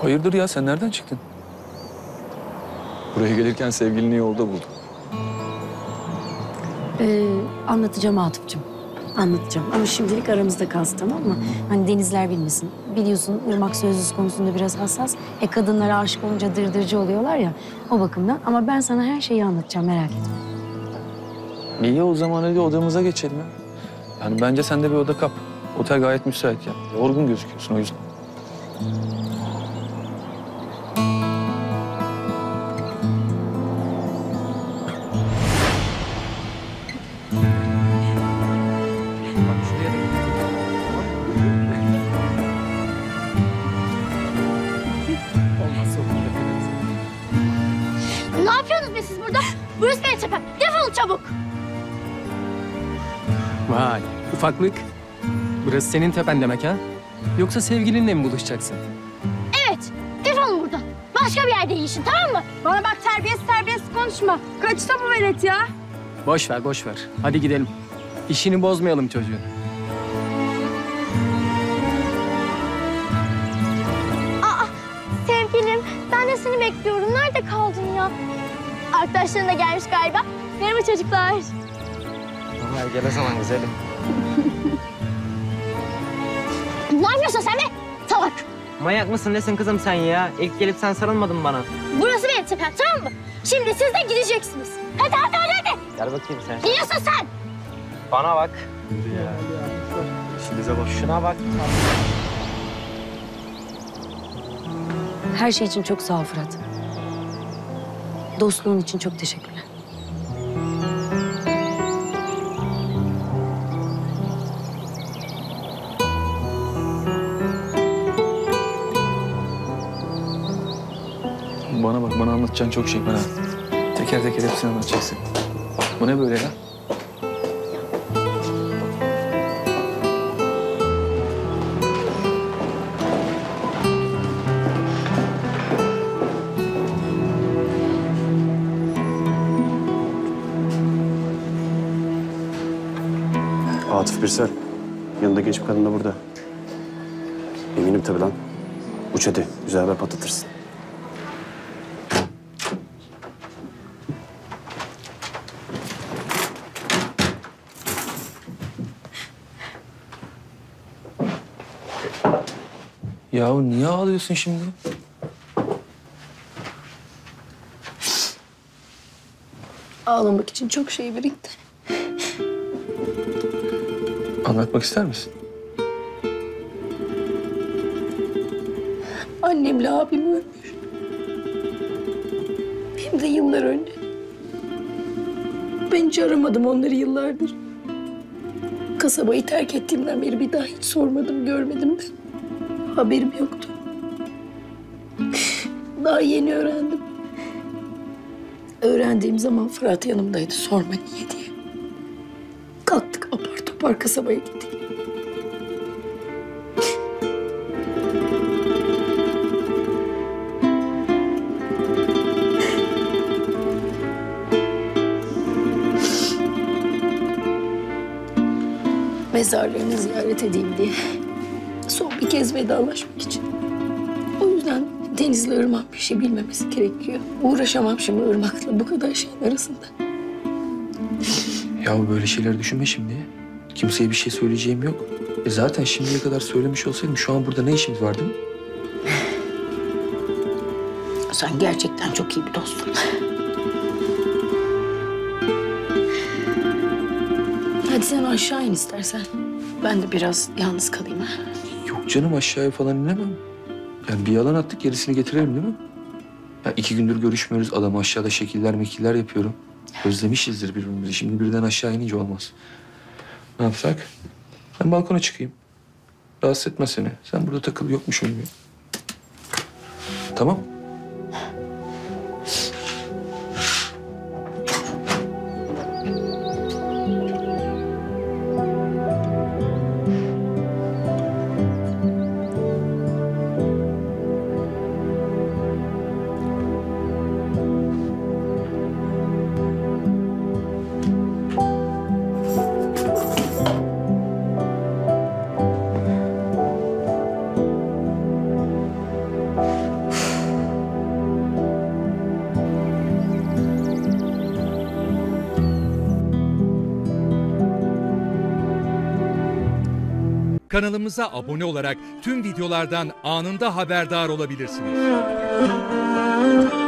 Hayırdır ya, sen nereden çıktın? Buraya gelirken sevgilini yolda buldum. Anlatacağım Atıf'cığım. Anlatacağım ama şimdilik aramızda kalsın, tamam mı? Hani Denizler bilmesin. Biliyorsun Irmak sözlüsü konusunda biraz hassas. Kadınlara aşık olunca dırdırcı oluyorlar ya, o bakımdan. Ama ben sana her şeyi anlatacağım, merak etme. İyi, o zaman hadi odamıza geçelim ya. Yani bence sen de bir oda kap. Otel gayet müsait ya. Yorgun gözüküyorsun o yüzden. Ne yapıyorsunuz be siz burada? Burası benim tepem. Defolun çabuk. Vay, ufaklık. Burası senin tepen demek ha? Yoksa sevgilinle mi buluşacaksın? Evet. Defolun buradan. Başka bir yerde yiyişin, tamam mı? Bana bak, terbiyesiz konuşma. Kaçta bu velet ya? Boş ver, boş ver. Hadi gidelim. İşini bozmayalım çocuğun. Sevgilim, ben de seni bekliyorum. Nerede kaldın ya? Arkadaşların da gelmiş galiba. Merhaba çocuklar. Gel o zaman güzelim. Ne yapıyorsun sen be? Salak. Manyak mısın nesin kızım sen ya? İlk gelip sen sarılmadın mı bana? Burası benim tepem, tamam mı? Şimdi siz de gideceksiniz. Hadi hadi hadi hadi. Gel bakayım sen. Gidiyorsun sen. Bana bak. İşinize bak. Şuna bak. Her şey için çok sağ ol Fırat. Dostluğun için çok teşekkürler. Bana bak, bana anlatacağın çok şey var ha. Teker teker hepsini anlatacaksın. Bu ne böyle ya? Atıf Birsel. Yanında genç bir kadın da burada. Eminim tabii lan. Uç hadi. Güzel haber patlatırsın. Yahu niye ağlıyorsun şimdi? Ağlamak için çok şey birikti. Anlatmak ister misin? Annemle abim ölmüş. Hem de yıllar önce. Ben hiç aramadım onları yıllardır. Kasabayı terk ettiğimden beri bir daha hiç sormadım, görmedim de. Haberim yoktu. Daha yeni öğrendim. Öğrendiğim zaman Fırat yanımdaydı, sorma niye diye. Kalktık apar topar kasabaya gittik. Mezarlarını ziyaret edeyim diye. Son bir kez vedalaşmak için. O yüzden Deniz'le Irmak bir şey bilmemesi gerekiyor. Uğraşamam şimdi Irmak'la bu kadar şeyin arasında. Ya böyle şeyler düşünme şimdi. Kimseye bir şey söyleyeceğim yok. Zaten şimdiye kadar söylemiş olsaydım şu an burada ne işimiz vardı? Sen gerçekten çok iyi bir dostsun. Hadi sen aşağı in istersen. Ben de biraz yalnız kalayım. Ha? Yok canım, aşağıya falan inemem. Yani bir yalan attık, gerisini getirelim değil mi? Ya 2 gündür görüşmüyoruz. Adam aşağıda şekiller mekiller yapıyorum. Özlemişizdir birbirimizi. Şimdi birden aşağı inince olmaz. Ne yapsak? Ben balkona çıkayım. Rahatsız etme seni. Sen burada takıl, yokmuşum gibi. Tamam. Kanalımıza abone olarak tüm videolardan anında haberdar olabilirsiniz.